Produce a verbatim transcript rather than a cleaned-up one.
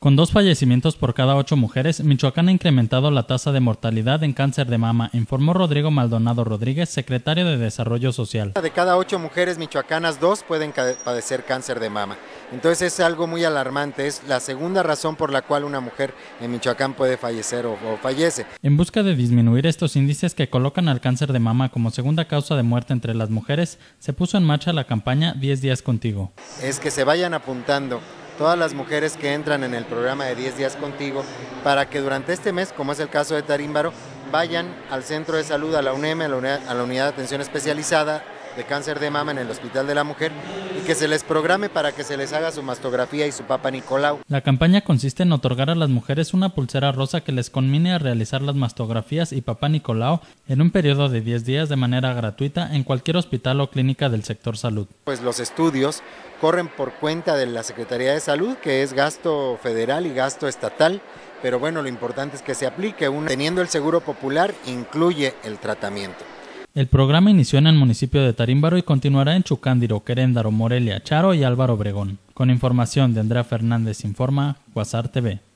Con dos fallecimientos por cada ocho mujeres, Michoacán ha incrementado la tasa de mortalidad en cáncer de mama, informó Rodrigo Maldonado Rodríguez, secretario de Desarrollo Social. De cada ocho mujeres michoacanas, dos pueden padecer cáncer de mama. Entonces es algo muy alarmante, es la segunda razón por la cual una mujer en Michoacán puede fallecer o, o fallece. En busca de disminuir estos índices que colocan al cáncer de mama como segunda causa de muerte entre las mujeres, se puso en marcha la campaña diez días contigo. Es que se vayan apuntando todas las mujeres que entran en el programa de diez días contigo para que durante este mes, como es el caso de Tarímbaro, vayan al centro de salud, a la U N E M, a la unidad, a la unidad de atención especializada de cáncer de mama en el Hospital de la Mujer y que se les programe para que se les haga su mastografía y su Papa Nicolau. La campaña consiste en otorgar a las mujeres una pulsera rosa que les conmine a realizar las mastografías y Papa Nicolau en un periodo de diez días de manera gratuita en cualquier hospital o clínica del sector salud. Pues los estudios corren por cuenta de la Secretaría de Salud, que es gasto federal y gasto estatal, pero bueno, lo importante es que se aplique. Uno, teniendo el seguro popular, incluye el tratamiento. El programa inició en el municipio de Tarímbaro y continuará en Chucándiro, Queréndaro, Morelia, Charo y Álvaro Obregón. Con información de Andrea Fernández, informa Quasar T V.